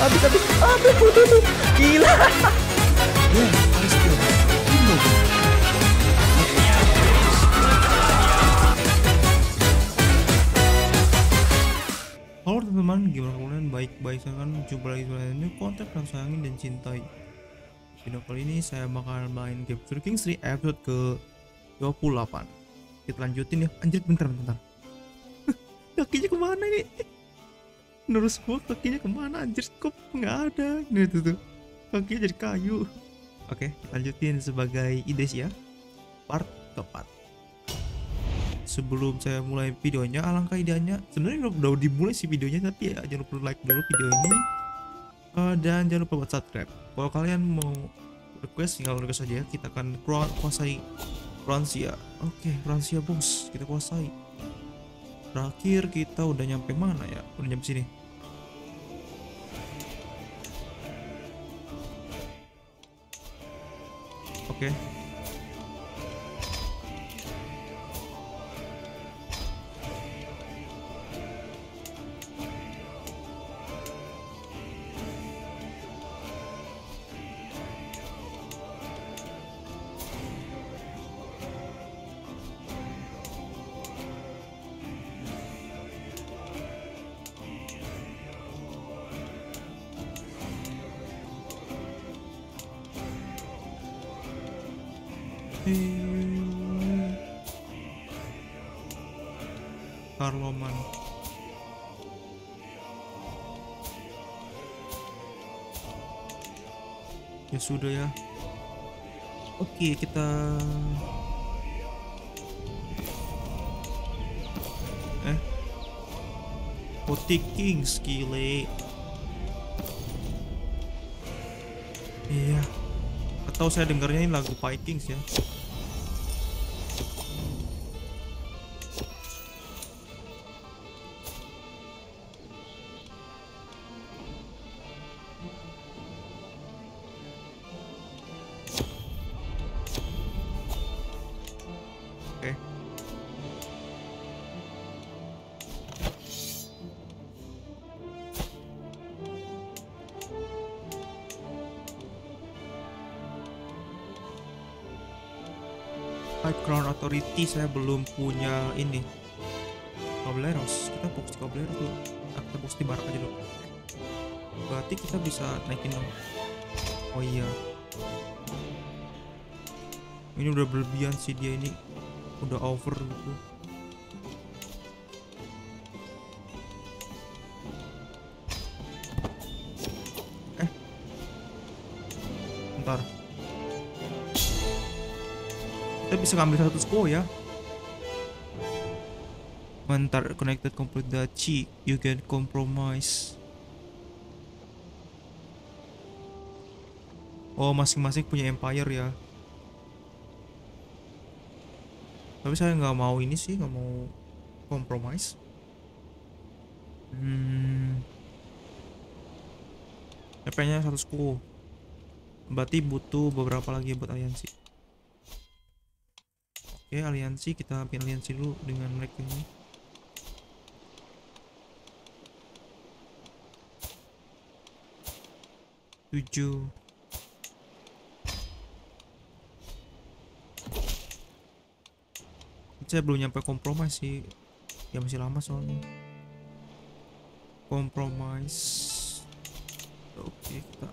habis. Aduh. Gila. Ya, harus skill. Ini loh. Halo teman-teman, gimana kalian? Baik-baik kan? Jumpa lagi ini konten yang sayangin dan cintai. Video kali ini saya bakal main game Stranger Things 3 episode ke 28. Kita lanjutin ya. Anjir, bentar. Kakinya kemana ini? Nurus gua kakinya kemana? Anjir, kok nggak ada. Ini tuh. Kakinya jadi kayu. Oke, kita lanjutin sebagai ides ya. Part keempat. Sebelum saya mulai videonya, alangkah idenya sebenarnya udah dimulai sih videonya, tapi ya jangan lupa like dulu video ini, dan jangan lupa buat subscribe. Kalau kalian mau request, tinggal request aja ya. Kita akan kuasai Ruansia. Oke, Ruansia bos, kita kuasai. Terakhir kita udah nyampe mana ya? Udah nyampe sini. Oke. Karloman. Ya sudah ya. Oke, kita Putih Kings gile. Iya. Atau saya dengarnya ini lagu Vikings ya. Oke. High Crown Authority saya belum punya ini. Cobleros, kita fokus di Cobleros dulu. Kita fokus di barak aja dulu. Berarti kita bisa naikin dong. Oh iya. Ini udah berlebihan sih dia ini. Udah over gitu. Bentar. Kita bisa ngambil satu squad ya. Bentar, connected complete Dachi, you can compromise. Oh, masing-masing punya empire ya. Tapi saya nggak mau ini sih, nggak mau compromise. EP-nya satu squad. Berarti butuh beberapa lagi buat aliansi. Oke, aliansi, kita bikin aliansi dulu dengan mereka ini. Tujuh. Saya belum nyampe kompromis sih. Ya masih lama soalnya. Kompromis. Oke, kita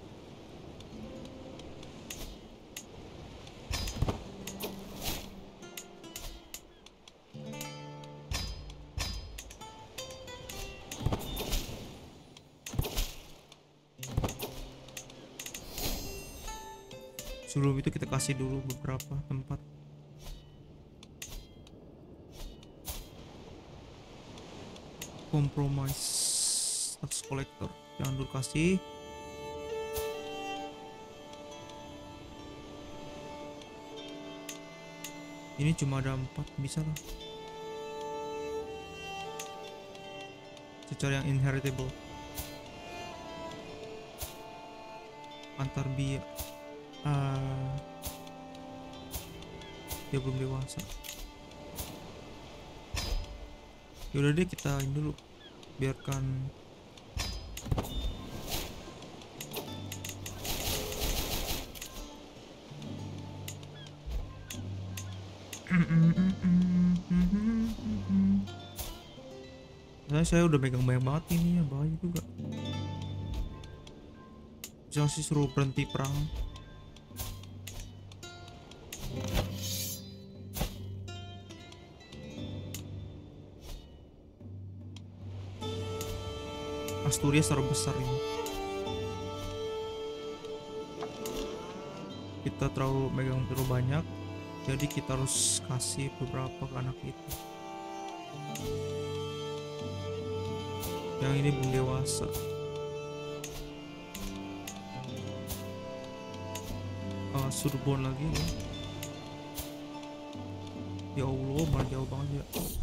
sebelum itu kita kasih dulu beberapa tempat. Compromise tax collector jangan dulu kasih. Ini cuma ada 4, bisa lah secara yang inheritable. Antar biak. Dia belum dewasa. Yaudah deh, kita ini dulu, biarkan Saya udah megang banyak banget ini ya, bahaya juga. Bisa sih suruh berhenti perang. Asturias terbesar ini. Kita terlalu megang terlalu banyak, jadi kita harus kasih beberapa ke anak itu. Yang ini belum dewasa. Surbon lagi ya. Ya Allah, malah jauh banget ya.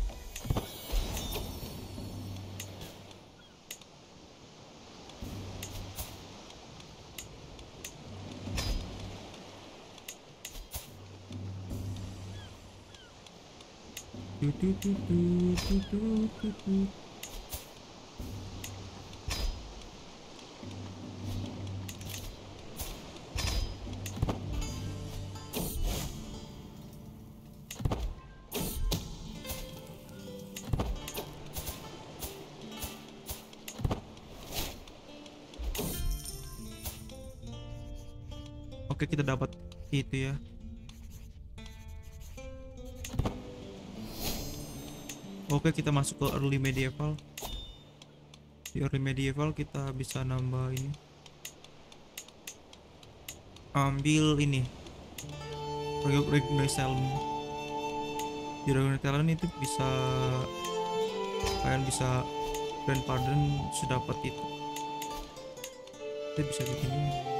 Oke, kita dapat itu ya. Oke, kita masuk ke early medieval. Di early medieval kita bisa nambah ini. Ambil ini. Recognize talent. Di recognize talent itu bisa kalian bisa grandpardon sedapat itu. Kita bisa begini.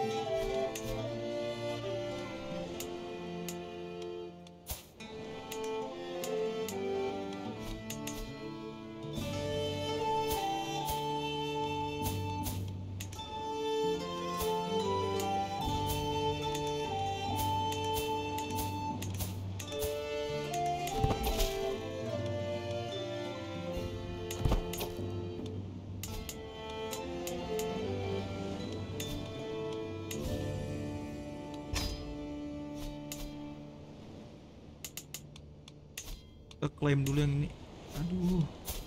Kita klaim dulu yang ini. Aduh,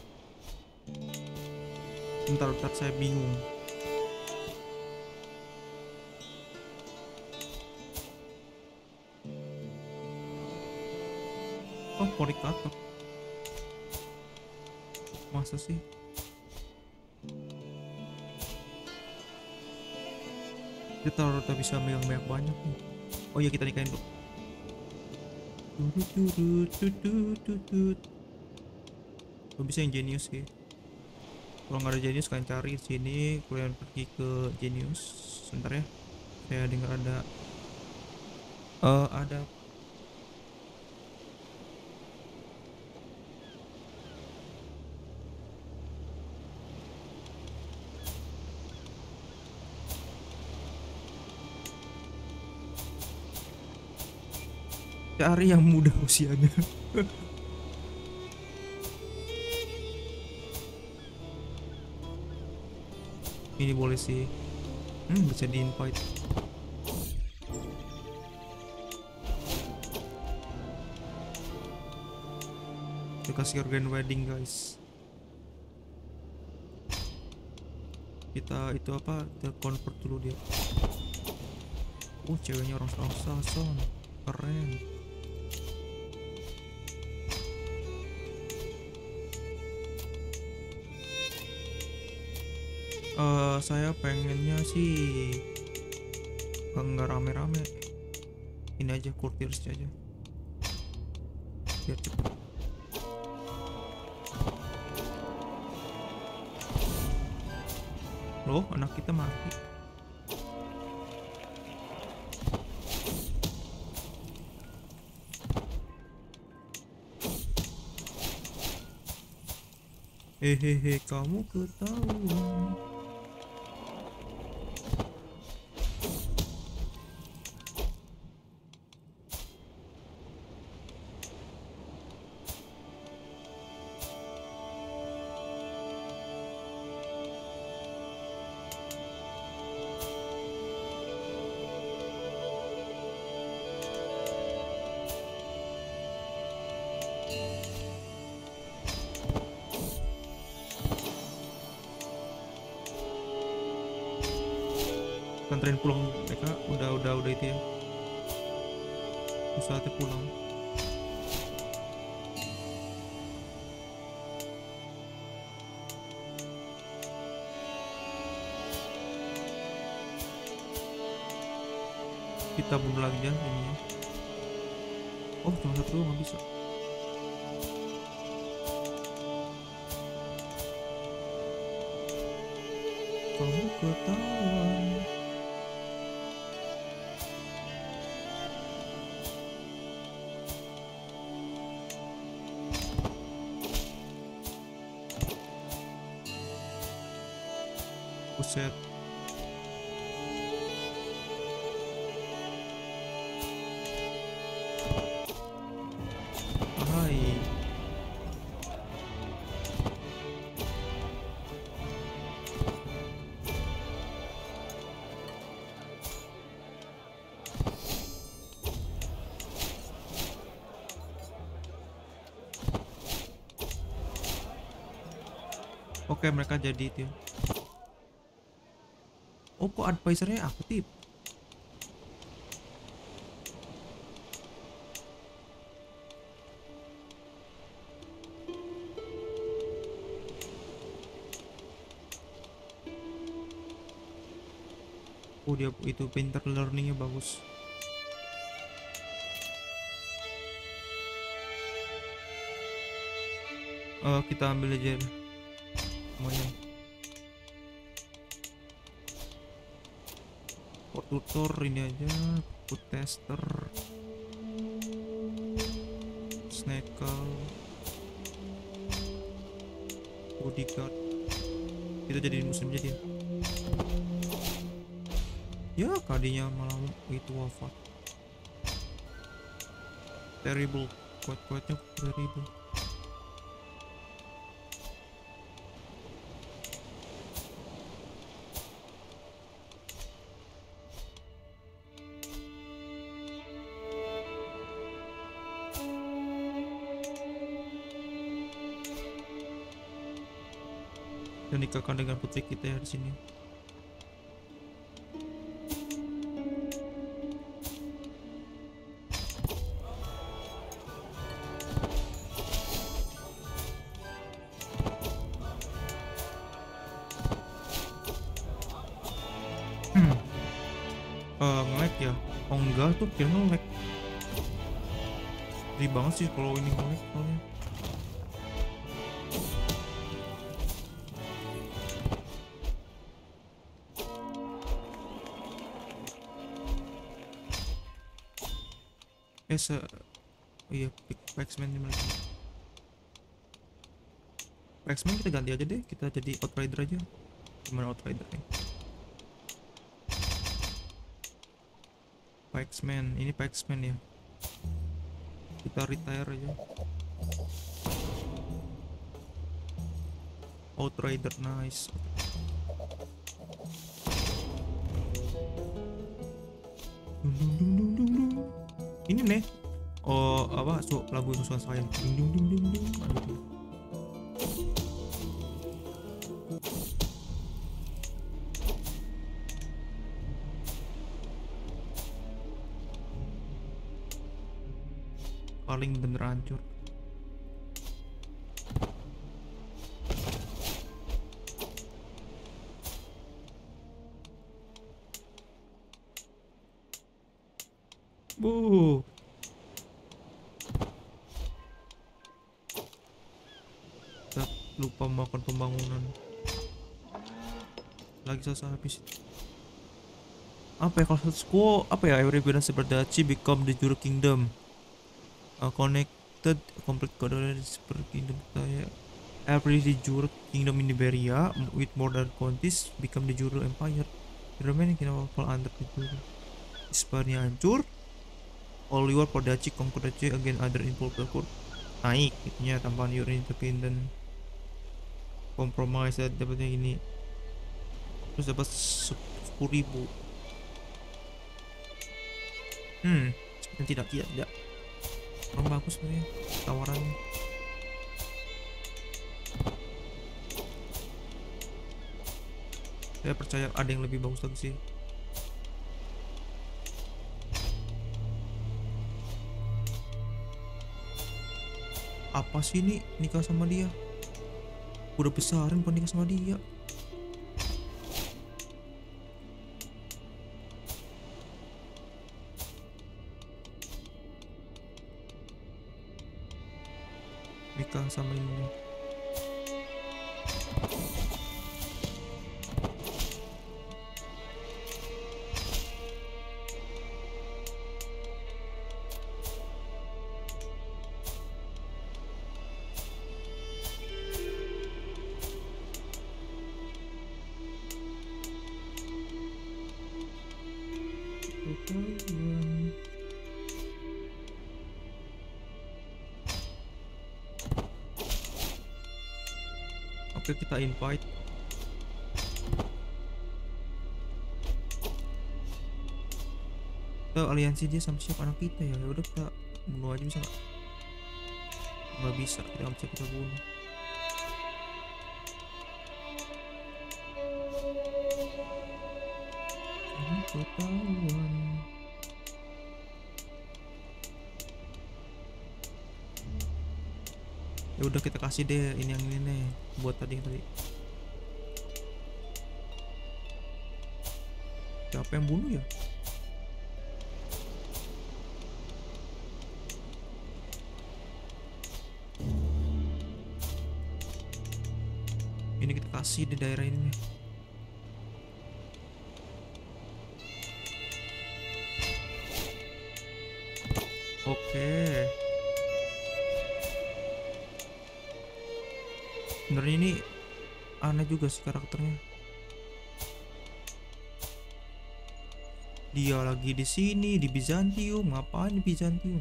bentar saya bingung. Oh, Porikatok. Masa sih? Kita harus bisa megang banyak nih. Oh iya, kita nikahin dulu. Lo bisa yang genius sih. Kalau nggak ada genius kalian cari di sini, kalian pergi ke genius. Sebentar ya, saya dengar ada cari yang muda usianya. Ini boleh sih. Bisa di invite. Kita kasih organ wedding guys. Kita itu apa? Kita convert dulu dia. Ceweknya orang Sason. Keren. Saya pengennya sih nggak rame-rame. Ini aja courtiers aja biar cepet. Loh, anak kita mati. Hehehe, kamu ketahuan. anterin pulang mereka, udah itu ya, saatnya pulang. Kita bunuh lagi ya ininya. Oh cuma satu nggak bisa. Kamu ketahuan. Buset. Hai. Oke, mereka jadi itu. Oh, kok advisornya aktif? Oh, dia itu pinter, learningnya bagus. Kita ambil aja semuanya. Port tutor ini aja, put tester, snackle, bodyguard. Kita jadi musim jadi. Ya kadinya malah itu wafat. Terrible, kuat-kuatnya terrible. Dan nikahkan dengan putri kita ya di sini. Nge-lag ya? Oh enggak tuh, kira nge-lag. Sedih banget sih kalau ini nge-lag soalnya. Oh iya, Paxman ini mereka. Paxman kita ganti aja deh, kita jadi Outrider aja. Gimana Outrider nih? Paxman, ini Paxman ya. Kita retire aja. Outrider, nice. Ini nih. Oh, apa? Lagu kesukaan saya. Aduh. Paling bener hancur. Bu. Kita lupa makan pembangunan. Lagi selesai habis. Apa ya kalau status quo? Apa ya? Every evidence Dachi become the Juro Kingdom. Connected complete coordinate super kingdom kayak every Juro Kingdom in Iberia with more than counties become the Juro Empire. The remaining kingdom fall under the Juro. Hispania hancur. All your Dachi conquer Dachi again other involved naik itunya tambahan your independent compromise dapatnya ini terus dapat 10.000 tidak kurang bagus sebenarnya tawarannya. Saya percaya ada yang lebih bagus lagi sih. Apa sih ini nikah sama dia? Udah besarin bukan nikah sama dia. Nikah sama ini. Oke, kita invite. Kita aliansi dia sama siapa, anak kita ya. Ya udah kita bunuh aja, bisa nggak? Nggak bisa, kita nggak bisa kita bunuh. Kamu ketahuan. Ya udah kita kasih deh ini yang ini nih buat tadi. Siapa yang bunuh ya? Ini kita kasih di daerah ini nih. Oke. Sebenarnya ini aneh juga sih karakternya. Dia lagi di sini di Bizantium, ngapain di Bizantium?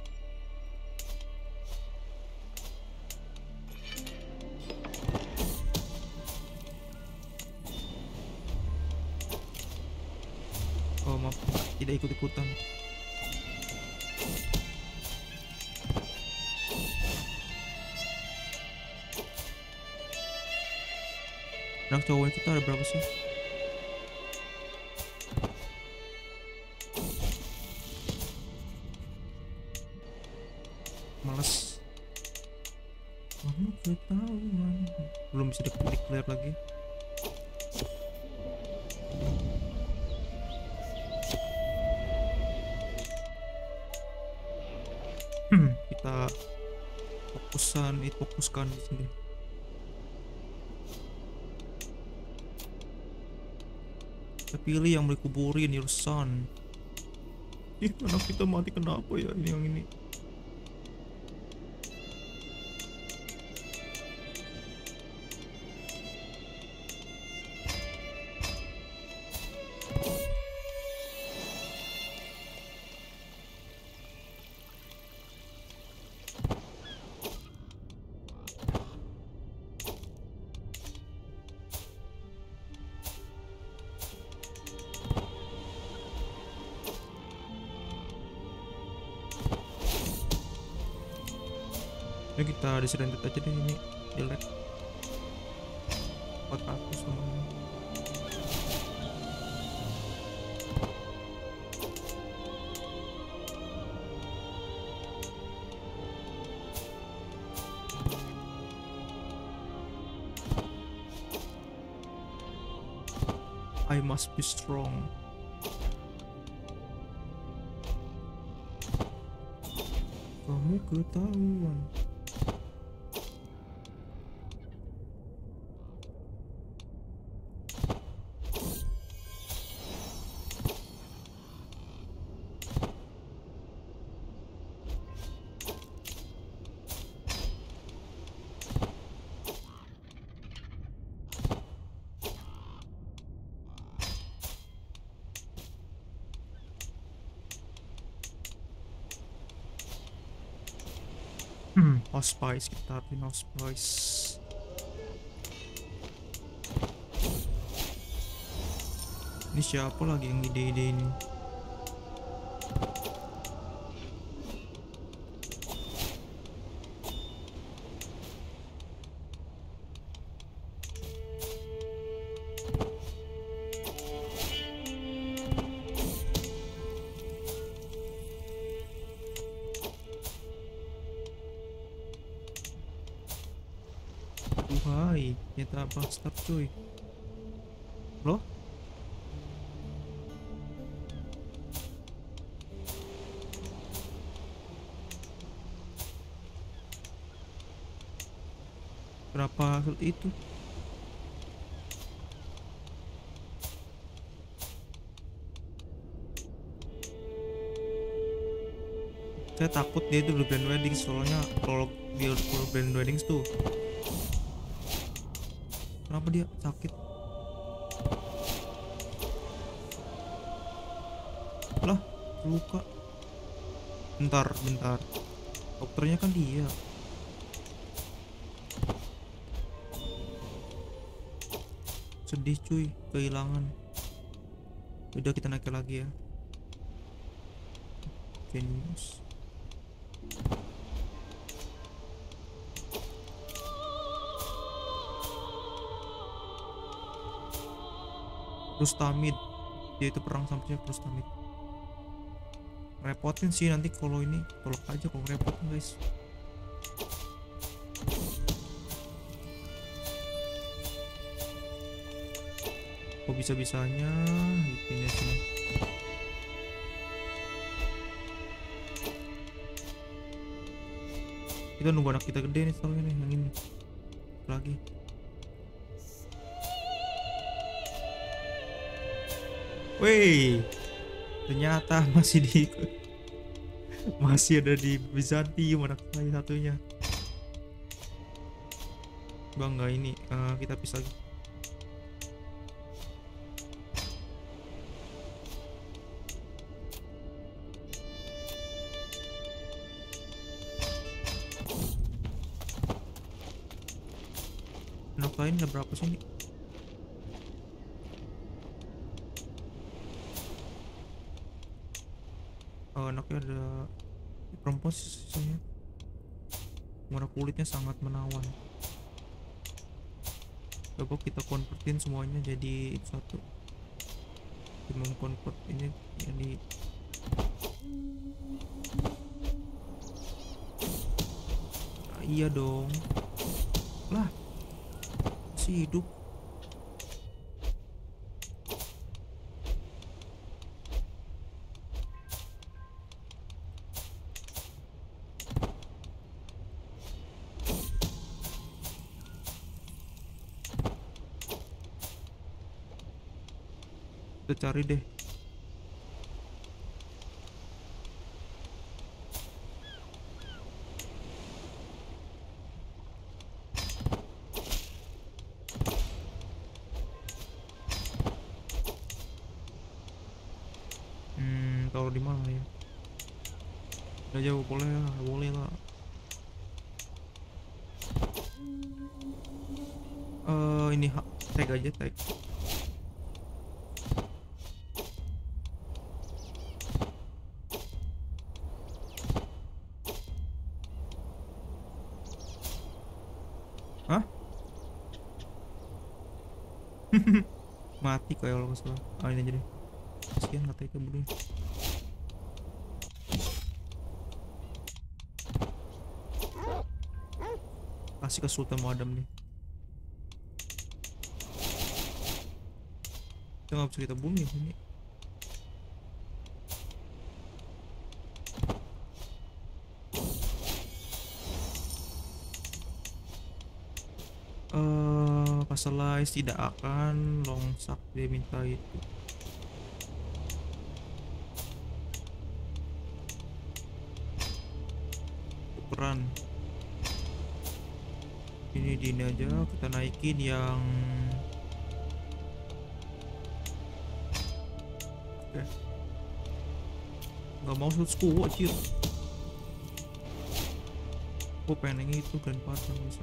Oh maaf, tidak ikut-ikutan. Anak cowoknya kita ada berapa sih? Males. Kamu ketahuan. Belum bisa declare lagi. Kita fokuskan di sini. Kita pilih yang boleh kuburin, your son. Ih, anak kita mati kenapa ya ini yang ini? Ini kita diserentet aja deh, ini jelek. 400 namanya. I must be strong. Kamu ketahuan. Hospice, kita taruhin hospice. Ini siapa lagi yang ide-ide ini? Hai, ternyata bastard cuy. Loh? Kenapa seperti itu? Saya takut dia itu udah grand wedding, soalnya kalau dia udah grand wedding tuh, kenapa dia sakit? Lah, luka. Bentar, bentar. Dokternya kan dia. Sedih cuy, kehilangan. Udah kita naik lagi ya. Genius. Rustamid, dia itu perang sampai Rustamid. Repotin sih nanti kalau ini, tolak aja kalau repotin guys. Kok bisa-bisanya ini sini. Kita nunggu anak kita gede nih soalnya nih, yang ini lagi. Wih, ternyata masih ada di Bizantium anak saya satunya. Bangga ini, kita pisah lagi. Anak lain ada berapa sih ini? Anaknya ada perempuan sisanya. Warna kulitnya sangat menawan. Coba kita konvertin semuanya jadi satu. Kita mengkonvert ini jadi iya dong. Lah, si hidup. Kita cari deh. Taruh di mana ya? Udah jauh, boleh lah, boleh lah. Ini tag aja, tag. Hah? Mati kayak kalau nggak salah. Ini aja deh. Kasihan katanya kebunuh. Kasih ke Sultan Muadam nih. Kita nggak bisa kita bunuh ya ini. Pasalize tidak akan longsak, dia minta itu. Tukeran. Ini aja kita naikin yang oke. Nggak mau skull anjir. Gue pengen yang itu dan pasang bisa.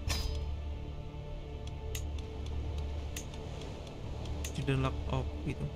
Tidak lock off gitu.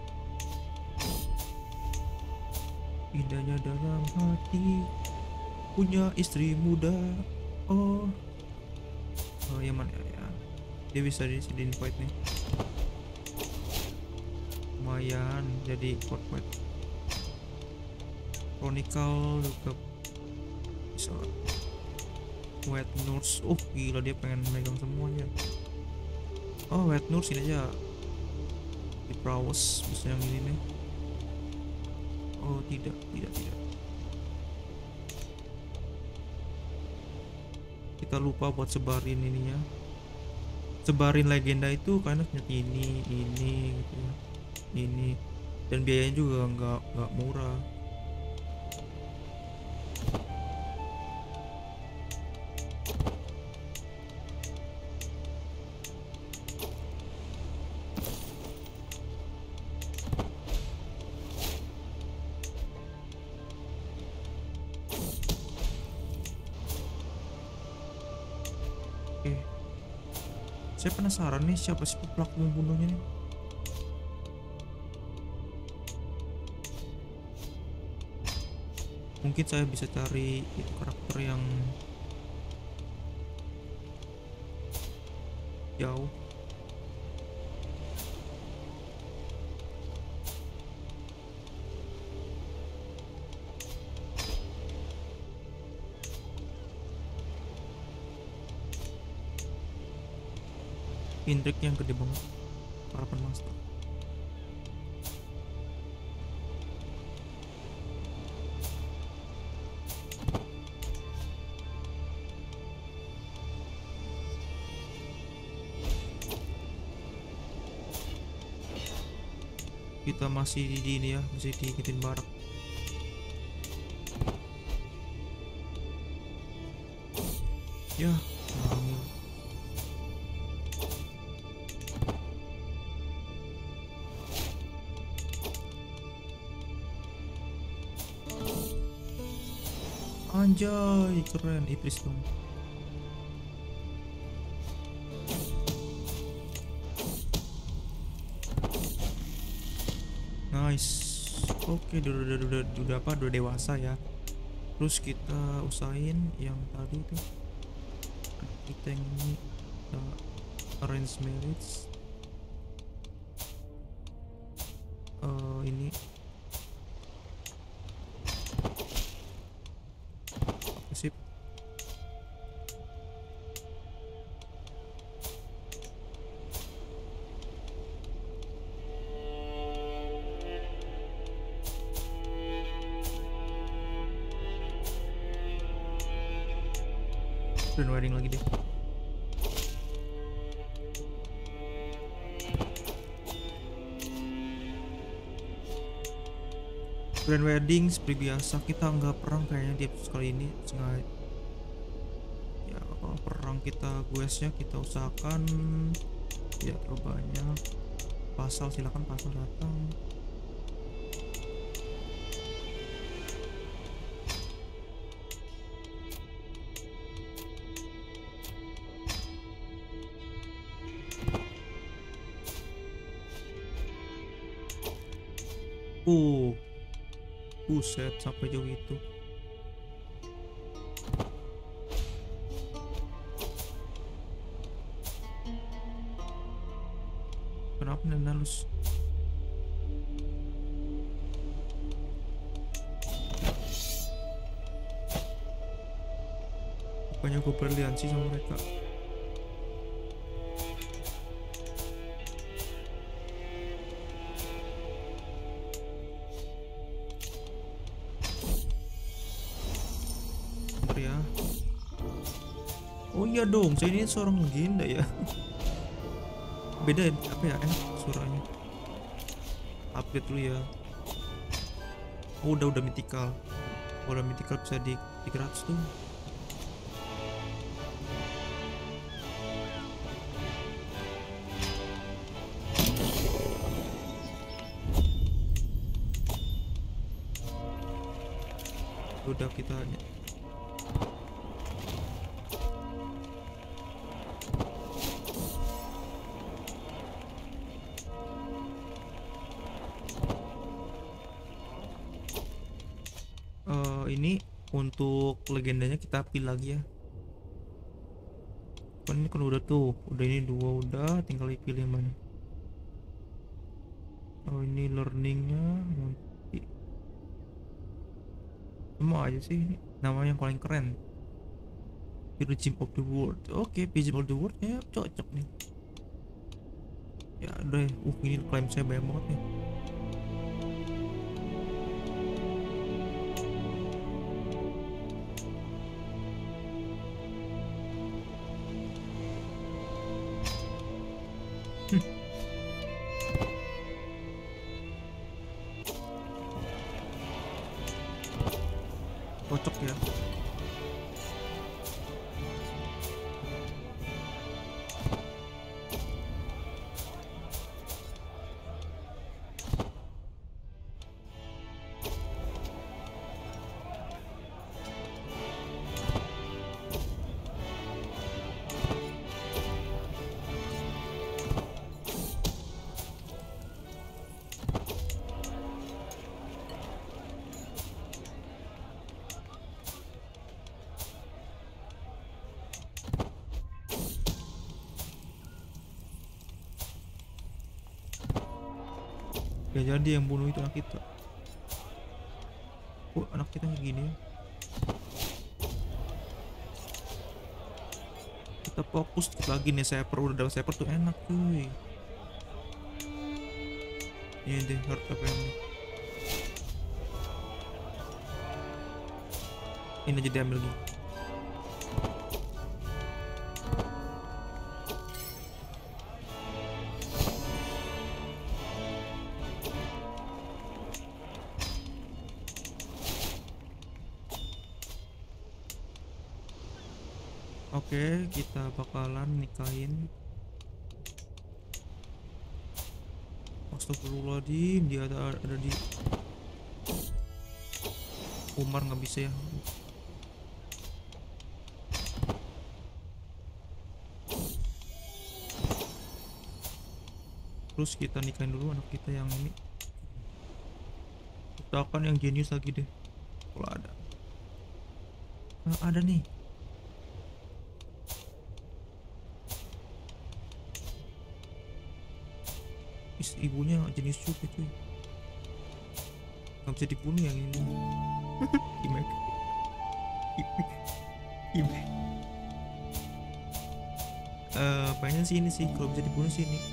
Indahnya dalam hati punya istri muda. Oh, yang mana ya? Dia bisa di invite nih. Lumayan jadi format Chronicle juga bisa. Wet Nurse, gila dia pengen megang semuanya. Wet Nurse ini aja di browse bisa yang ini nih. Tidak. Kita lupa buat sebarin ininya. Sebarin legenda itu karena ini gitu ya. Ini dan biayanya juga nggak murah. Oke, saya penasaran nih siapa sih pelaku membunuhnya nih. Mungkin saya bisa cari itu karakter yang jauh. Indrik yang gede banget, harapan master. Kita masih di ini ya, masih diikutin barak. Ya, hamil. Anjay, keren Iblis dong. Nice. Oke, udah dewasa ya. Terus kita usahain yang tadi tuh. Kita yang ini arrange marriage. Ini sip. Dan wedding lagi deh. Grand wedding seperti biasa, kita nggak perang kayaknya di episode kali ini. Sengaja ya, kalau perang kita questnya kita usahakan ya banyak. Pasal silakan pasal datang. Buset, sampai jauh itu. Kenapa Nandalus? Bukannya gue beraliansi sama mereka. Ya. Oh iya dong, saya ini seorang legenda ya. Beda apa ya, enak suaranya. Update dulu ya. Udah mythical. Udah mythical bisa di 300 tuh. Udah kita ini Untuk legendanya kita pilih lagi ya. Kan ini kan udah tuh, udah ini dua udah, tinggal pilih yang mana. Oh ini learningnya nanti semua aja sih ini nama yang paling keren. Gym of the World. Oke, Gym of the World ya cocok nih. Ya udah, ini klaim saya banyak banget nih. Cocok ya. Ya jadi yang bunuh itu anak kita. Kok anak kita kayak gini ya? Kita fokus lagi nih, saya perlu udah saya tuh enak cuy. Ini deh hard apa yang ini aja diambil gitu. Oke, kita bakalan nikahin. Astagfirullahaladzim, dia ada di Umar nggak bisa ya. Terus kita nikahin dulu anak kita yang ini. Kita akan yang jenius lagi deh kalau ada. Nah, ada nih. Ibunya jenis juga cuy, nggak bisa dibunuh yang ini. Imek Imek pengen sih ini sih, kalau bisa dibunuh sih ini.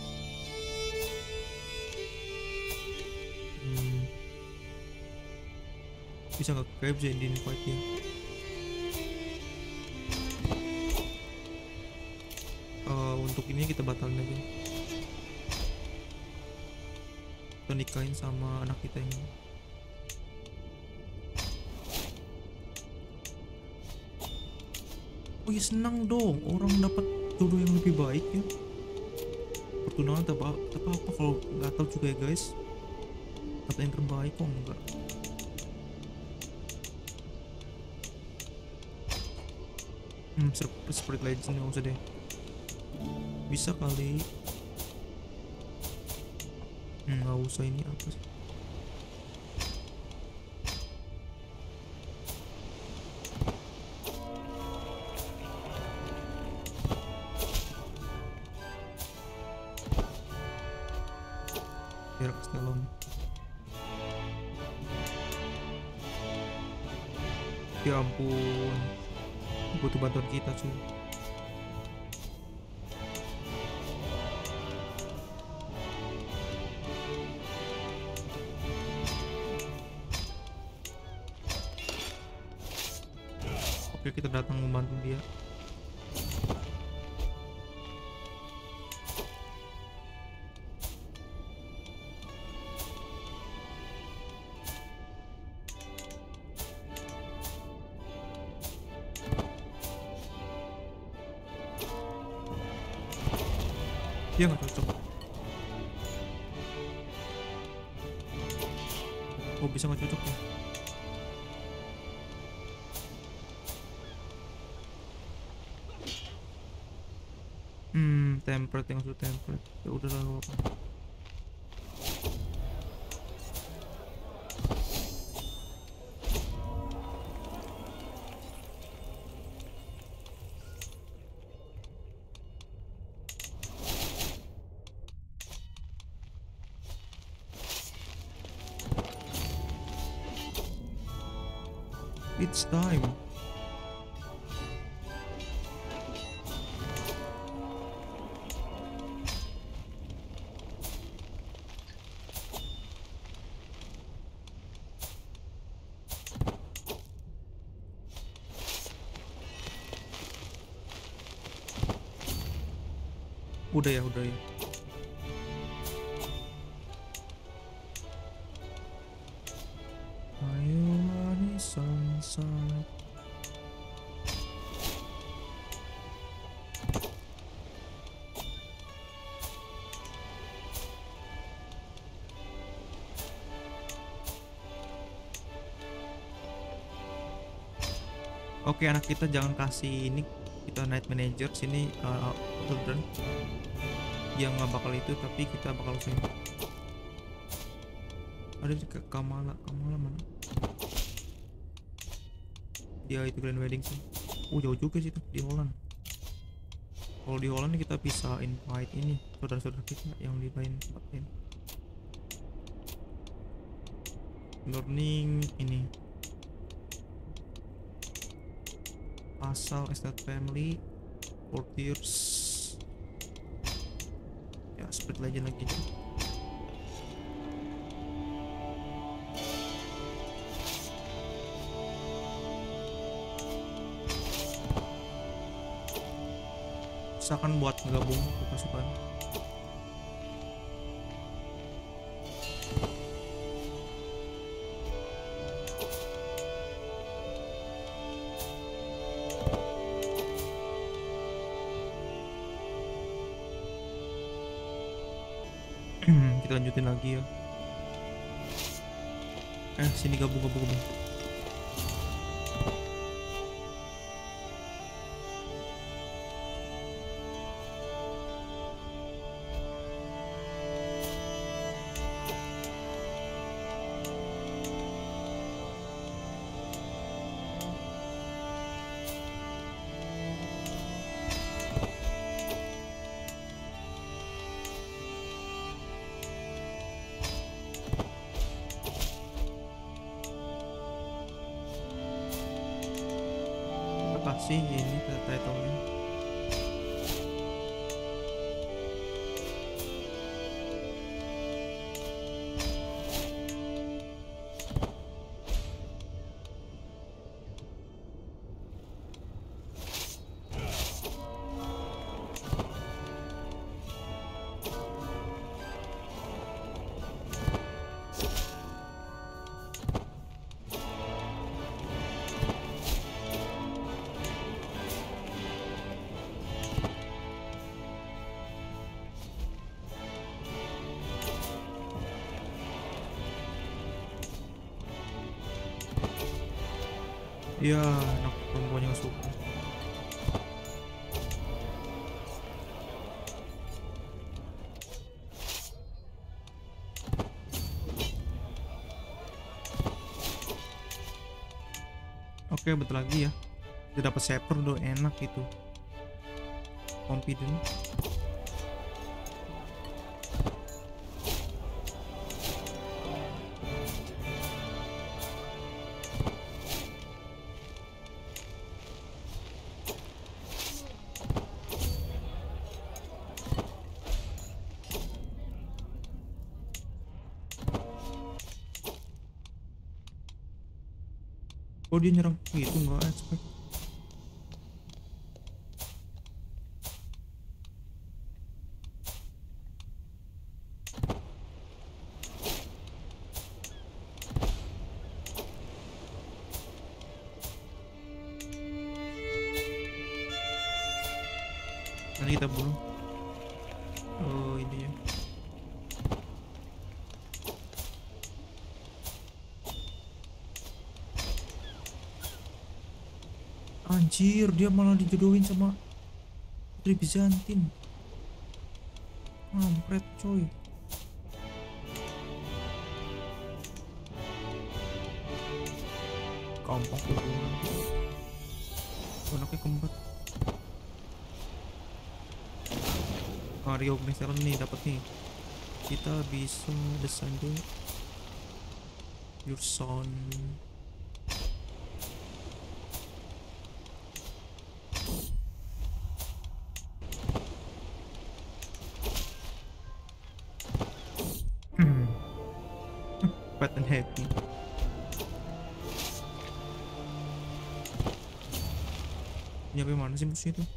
Bisa nggak kayak bisa di invite ya. Untuk ini kita batalin aja. Kita nikahin sama anak kita ini. Oh ya senang dong, orang dapat jodoh yang lebih baik ya. Pertunangan tak apa kalau nggak tahu juga ya guys. Kata yang terbaik kok enggak. Spirit Legend nggak usah deh. Bisa kali. Nggak usah, ini apa sih? Biar Castellon. Ya ampun, butuh bantuan kita cuy. Oke, kita datang membantu dia. Dia nggak cocok. Oh bisa nggak cocok ya? Template yang sudah template. Ya udah lah apa. It's time. Udah ya, udah ya. Ayo mari sunset. Oke, anak kita jangan kasih ini, kita night manager sini children. Dia nggak bakal itu, tapi kita bakal sini. Ada di Kamala mana? Dia itu grand wedding sih. Jauh juga sih tuh di Holland. Kalau di Holland kita bisa invite ini saudara-saudara kita yang di lain tempat lain. Learning ini. Asal estate family 4 years. Ya, Spirit Legend lagi. Misalkan buat ngegabung ke pasukan. Kita lanjutin lagi ya. Sini gabung. Kasih ini title-nya. Ya, anak perempuan yang suka. Oke, betul lagi ya. Kita dapat saper tuh, enak gitu. Confident. Oh, dia nyerang gitu, nggak expect. Nanti kita bunuh. Oh, ini ya. Anjir, dia malah dijodohin sama Putri Bizantin. Mampret coy. Gampang hubungan. Anaknya kembar. Rio Gneseron nih dapat nih. Kita bisa desain dulu. Your son. Unhappy. Nyampe mana sih musuh itu?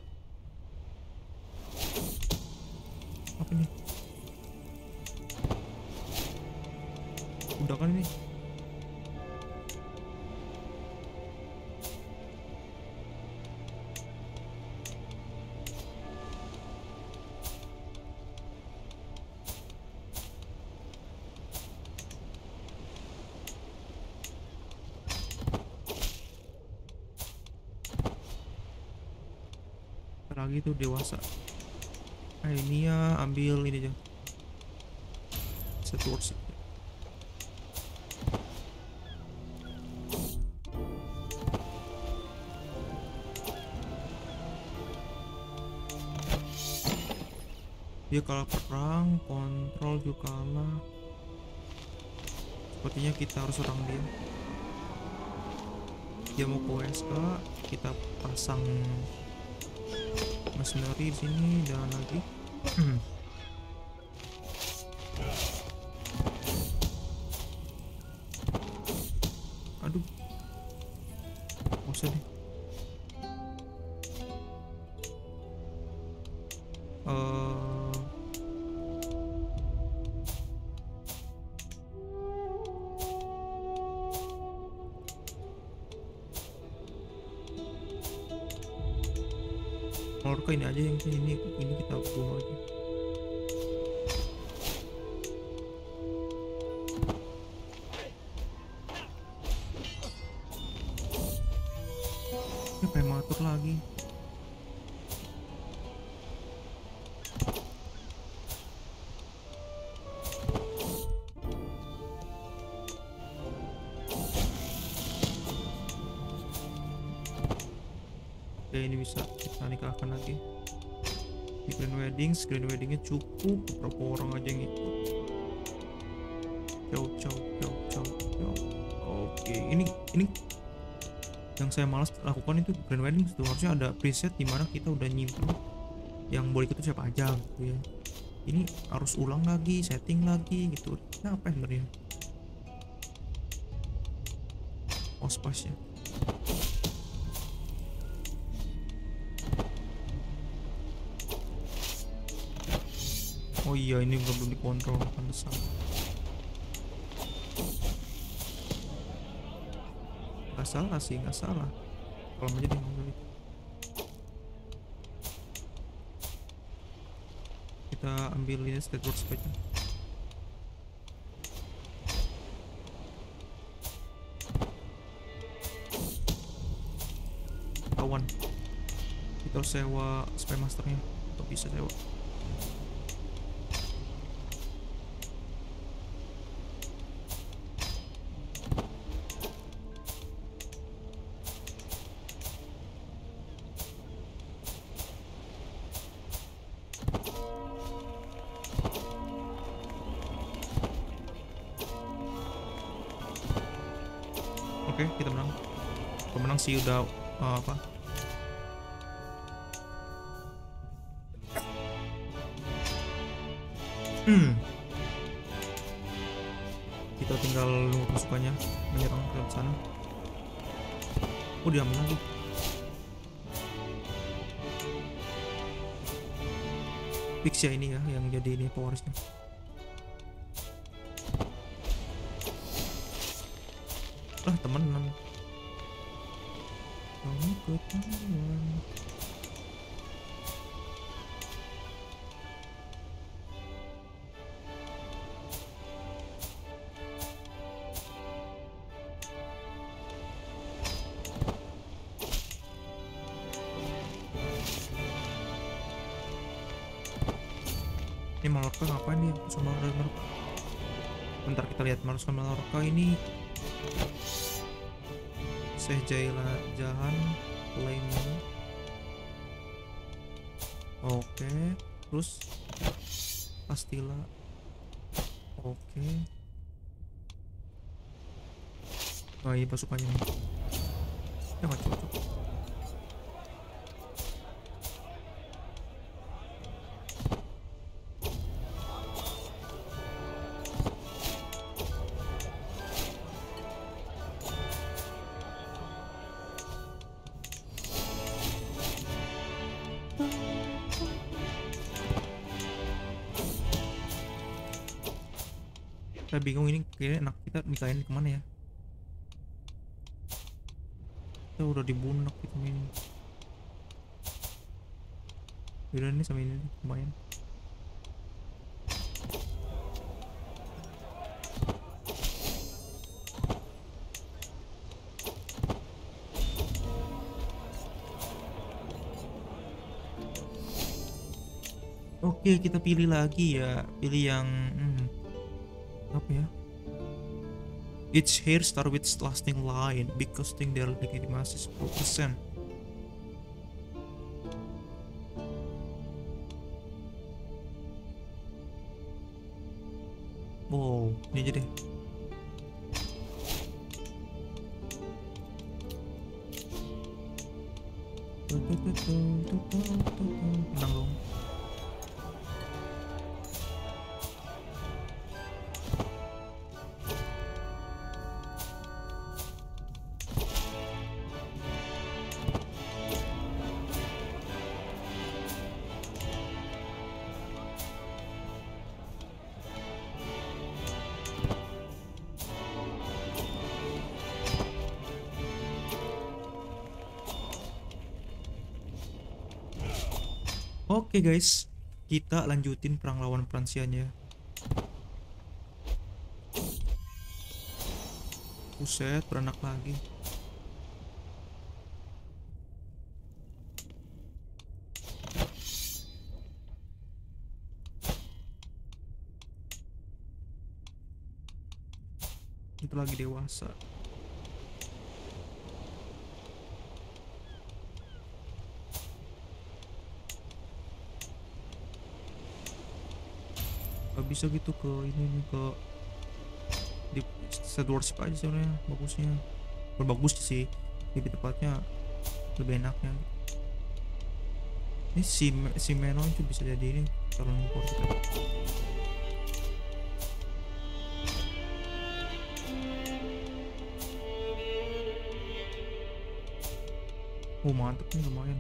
Apa ini? Udah kan ini? Lagi tuh dewasa. Ini ya ambil ini aja. Satu words. Dia kalah perang, kontrol juga kalah. Sepertinya kita harus serang dia. Dia mau ke WSK, kita pasang mercenary di sini dan lagi. Aduh, nggak usah deh. Lorca ini aja yang ini kita bunuh aja. Ini prematur lagi. Oke, ini bisa kita nikahkan lagi. Di grand weddingnya cukup berapa orang aja yang ikut. Ciao. Oke, ini yang saya malas lakukan itu grand wedding itu harusnya ada preset dimana kita udah nyimpen yang boleh ikut siapa aja gitu ya. Ini harus ulang lagi, setting lagi gitu. Kenapa sebenarnya? Pas-pasnya. Oh iya, ini belum dikontrol, pantesan. Nggak salah sih, nggak salah. Kalau aja deh ngambil itu. Kita ambil ini state words aja. Kawan, kita harus sewa spy masternya untuk bisa sewa. Oke, kita menang. Pemenang sih udah apa? Kita tinggal nunggu pasukannya menyerang ke sana. Oh, dia menang tuh. Fix ya ini ya yang jadi ini powersnya. Temenan kamu ketahuan. Ini Mallorca ngapain nih sama Mallorca? Bentar kita lihat Mallorca ini. Jahan Lemo. Oke, terus Pastila. Oke. Nah, ini pasukannya nih. Ya nggak cocok. Saya bingung ini kayaknya enak kita nikahin kemana ya. Kita udah dibunuh gitu ini. Udah nih sama ini lumayan. Oke, kita pilih lagi ya. Pilih yang apa ya? Each hair start with lasting line because thing their legitimacy is 4%. Wow, ini aja deh. Menang dong. Oke guys, kita lanjutin perang lawan Pransianya. Buset, beranak lagi. Itu lagi dewasa. Gak bisa gitu ke ini nih, ke di set worship aja sebenarnya bagusnya. Bagus sih, lebih tepatnya lebih enaknya. Ini si Meno itu bisa jadi ini calon impor kita. Oh mantep nih, lumayan.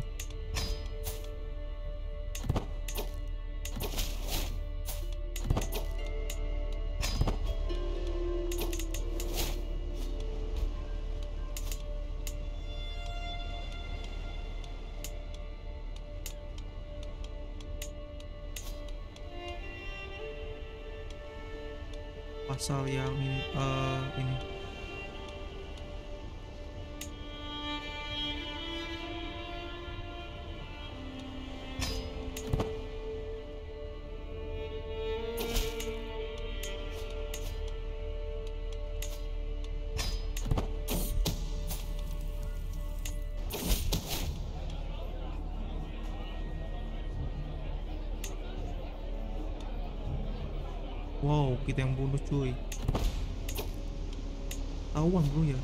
Pasal yang ini wow, kita yang bunuh cuy. Tawan bro ya.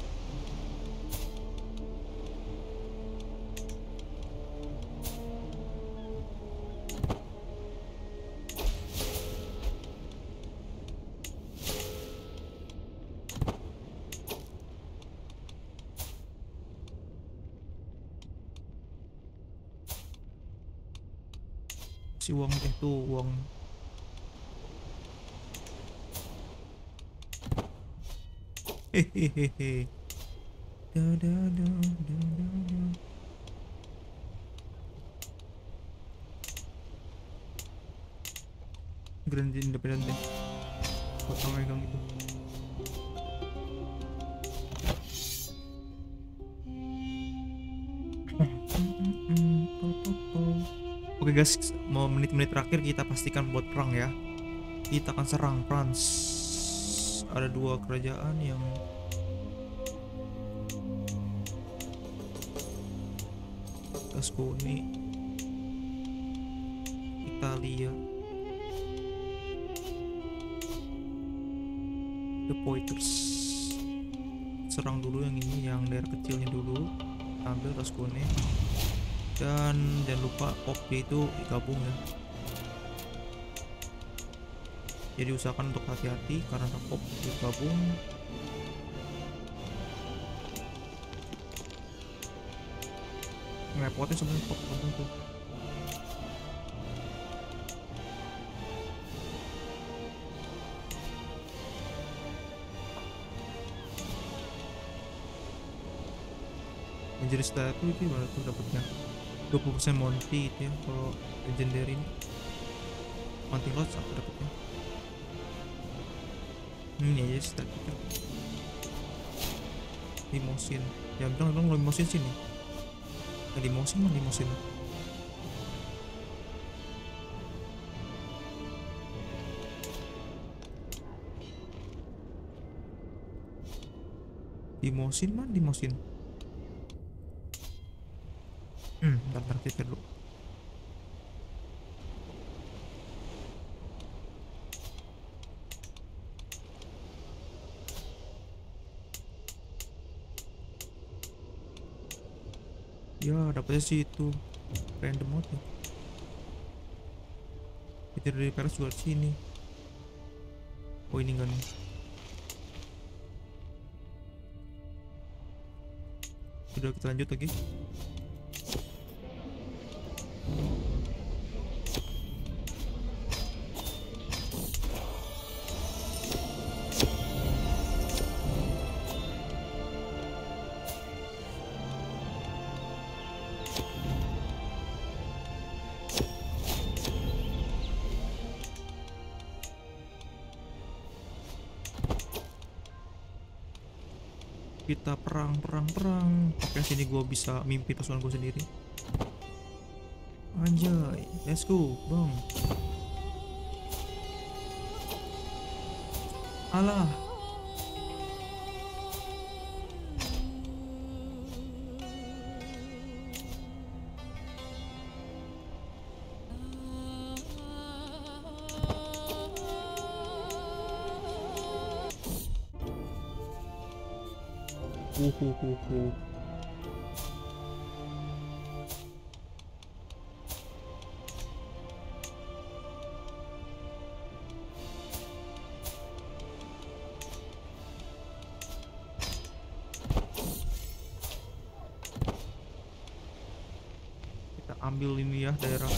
Si uang itu uang. Hehehe. Da da da da da da. Grand Independent deh. Buat megang itu. Oke guys, mau menit-menit terakhir kita pastikan buat perang ya. Kita akan serang France. Ada dua kerajaan yang Gascony, Italia, The Poiters. Serang dulu yang ini, yang daerah kecilnya dulu, ambil Gascony. Dan jangan lupa Pope itu digabung ya. Jadi usahakan untuk hati-hati karena Pope digabung. Ngerepotin sebenarnya Pope gabung tuh. Legendary stat itu gimana tuh dapatnya? 20% Monty itu ya kalau legendary ini. Monty Lodge apa dapatnya? Ini aja stat pikir. Limosin. Ya bilang limosin sini. Limosin mah limosin. Limosin mah limosin. Bentar kita dulu. Ya dapetnya sih itu random mode ya. Kita dari Paris juga di sini. Oh ini enggak nih. Sudah kita lanjut lagi. Kita perang. Oke sini gua bisa mimpi pasukan gua sendiri. Anjay, let's go bang. Alah, uhuhuhu. Kita ambil ini ya daerah.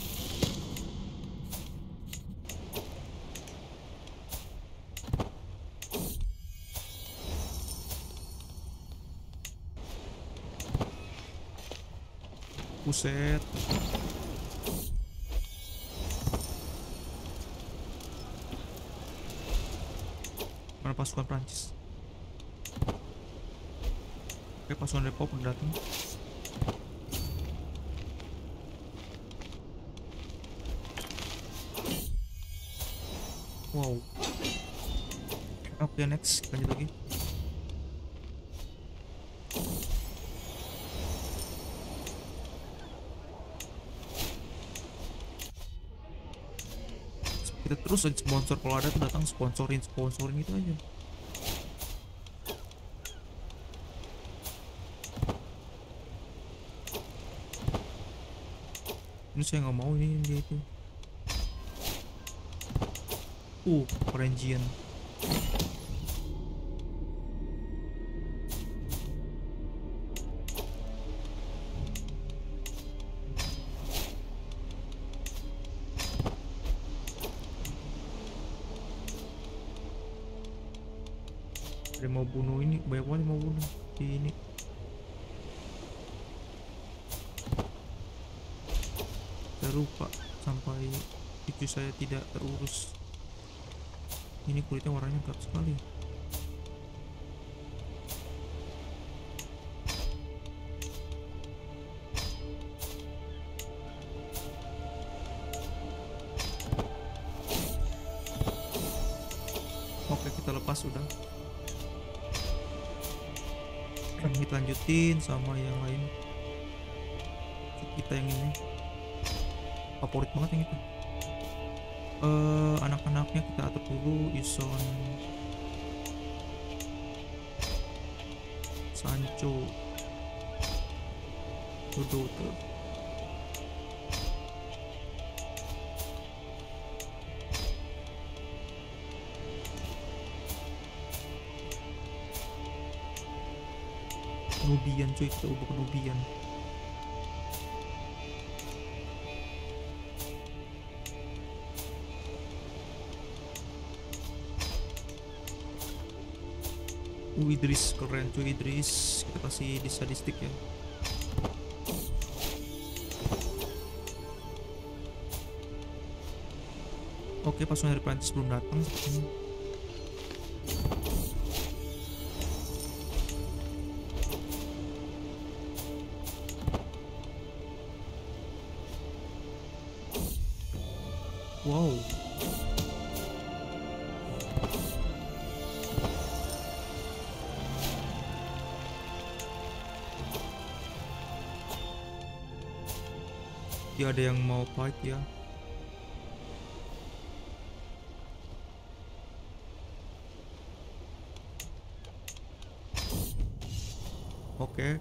Buset. Mana pasukan Prancis? Oke, pasukan Depok udah datang. Wow. Oke, next lanjut lagi. Kita terus aja sponsor, kalau ada tuh datang sponsorin itu aja. Ini saya nggak mau ini dia itu. Orangian. Dia mau bunuh ini, banyak banget mau bunuh di ini. Saya lupa sampai cucu saya tidak terurus. Ini kulitnya warnanya gelap sekali. Oke, kita lepas udah. Kita lanjutin sama yang lain. Kita yang ini favorit banget yang itu. Anak-anaknya kita atur dulu. Ison, Sancho, Dodo. Nubian cuy, kita ubah ke Nubian. Idris keren cuy Idris, kita kasih di sadistik ya. Oke, pasukan dari Prancis belum datang sepertinya. Wow. Ya ada yang mau fight ya. Oke.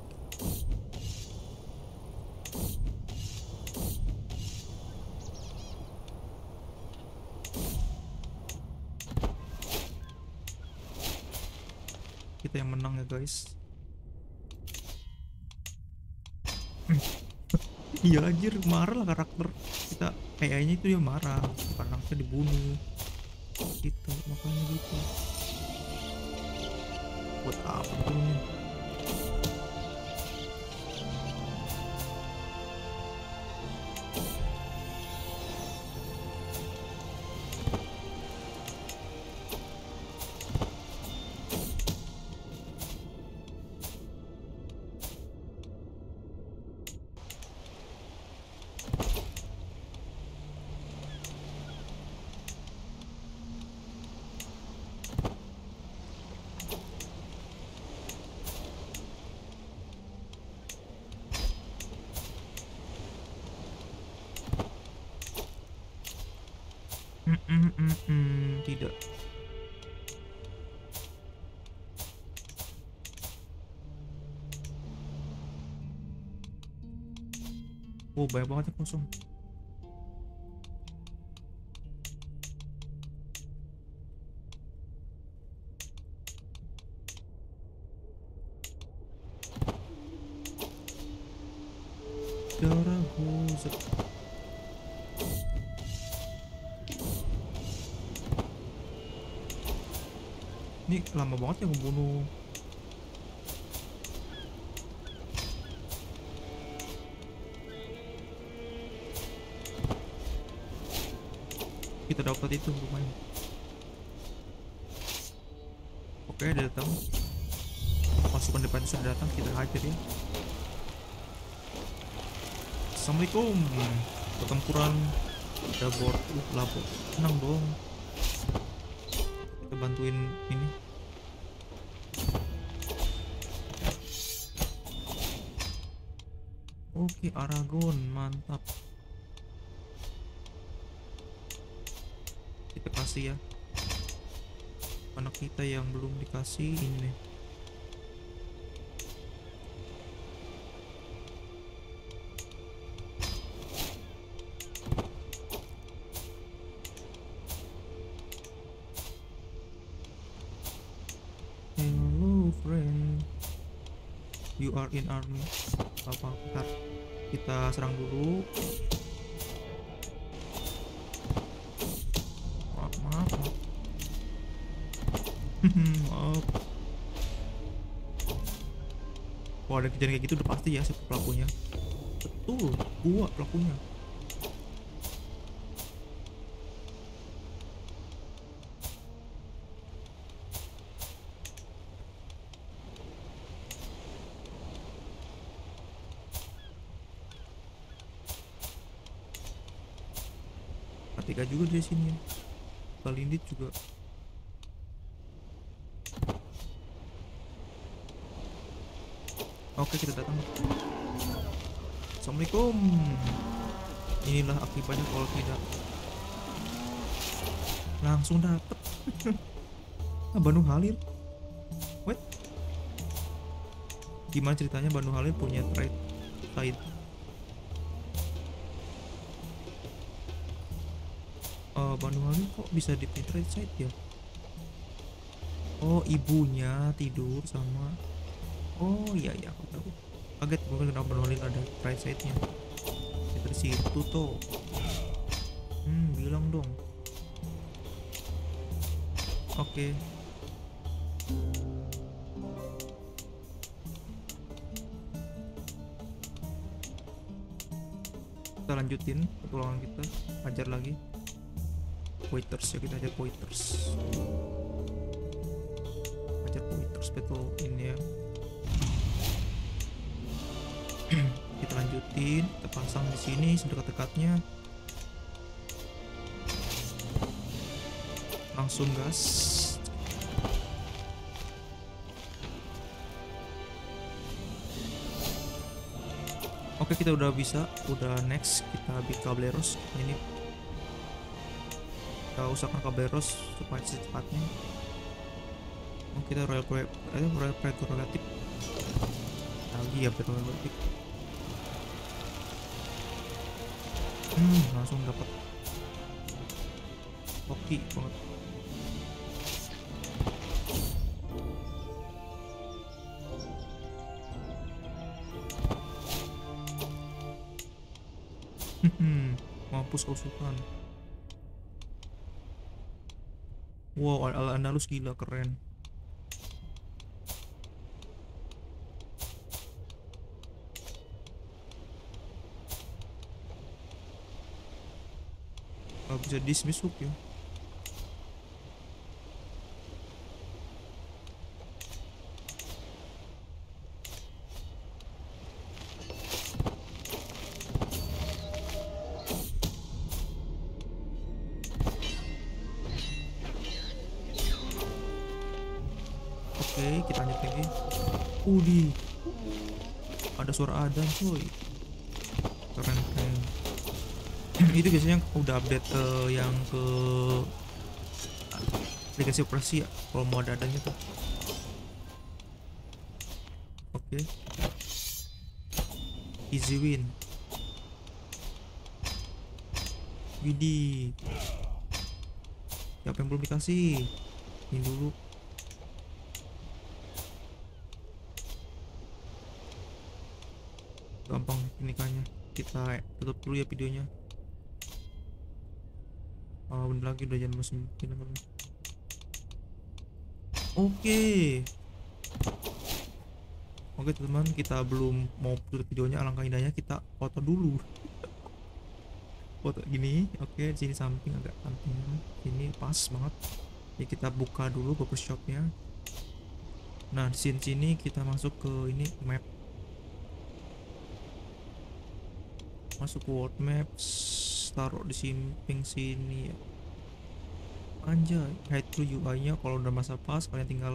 Kita yang menang ya guys. Iya anjir, marah lah karakter kita, kayaknya itu dia marah karena kita dibunuh gitu, makanya gitu. Buat apa tuh ini? Tidak. Oh banyak banget yang kosong. Darah gozek. Ini lama banget ya membunuh. Kita dapat itu lumayan. Oke, dia datang. Pasukan depan sudah datang, kita hajar ya. Assalamualaikum. Pertempuran ada board labor. Tenang dong. Kita bantuin ini. Oke, Aragon, mantap. Kita kasih ya. Anak kita yang belum dikasih ini nih. Hello friend, you are in army. Apa bentar, kita serang dulu. Maaf. Maaf. Kalau ada kejadian kayak gitu udah pasti ya siapa pelakunya. Betul, gua pelakunya. Ketika juga di sini ya. Kalindit juga. Oke, kita datang. Assalamualaikum. Inilah akibatnya kalau tidak langsung dapet. Banu Halil. Wait. Gimana ceritanya Banu Halil punya trade side? Banu Halil kok bisa di trade side ya? Oh, ibunya tidur sama. Oh iya aku tahu. Kaget gue kenapa Banu Halil ada trade side-nya. Dari situ tuh. Bilang dong. Oke. kita lanjutin petualangan kita, ajar lagi Poiters ya, kita ajar Poiters, betul ini ya. Kita lanjutin, kita pasang di sini sedekat-dekatnya, langsung gas. Oke, kita udah bisa, udah next kita ambil Caballeros. Ini kita usahakan Caballeros supaya secepatnya. Oh, kita royal prerogatif lagi ya, prerogatif. Langsung dapat hoki banget. Mampus usukan. Wow, Al-Andalus gila keren. Gak bisa dismiss hook ya. Oke, kita lanjut lagi. Ada suara adzan coy. Keren. Itu biasanya udah update yang ke aplikasi operasi ya, kalau mau ada adanya tuh. Oke. Easy win. Widih. Siapa yang belum dikasih? Ini dulu. Gampang nikahnya. Kita tutup dulu ya videonya. Bener lagi udah jam 9. Oke teman, kita belum mau tutup videonya, alangkah indahnya kita foto dulu. Foto gini. Oke, di sini samping agak samping, ini pas banget. Jadi kita buka dulu barbershopnya. Nah, di sini kita masuk ke ini map. Masuk ke world maps, taruh di samping sini ya. Anjay, hide through UI nya kalau udah masa pas kalian tinggal.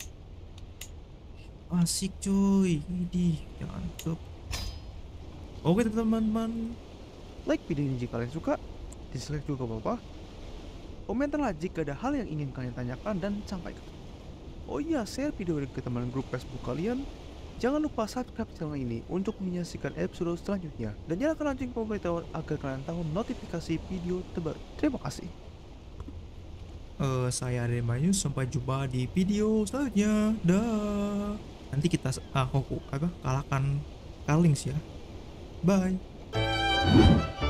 Asik coy, ini cakep. Oke teman-teman, Like video ini jika kalian suka, dislike juga apa-apa. Komentarlah jika ada hal yang ingin kalian tanyakan dan sampaikan. Oh iya, share video ini ke teman grup Facebook kalian. Jangan lupa subscribe channel ini untuk menyaksikan episode selanjutnya. Dan nyalakan lonceng pemberitahuan agar kalian tahu notifikasi video terbaru. Terima kasih. Saya Ademayus, sampai jumpa di video selanjutnya. Dah. Nanti kita kalahkan Karlings ya. Bye.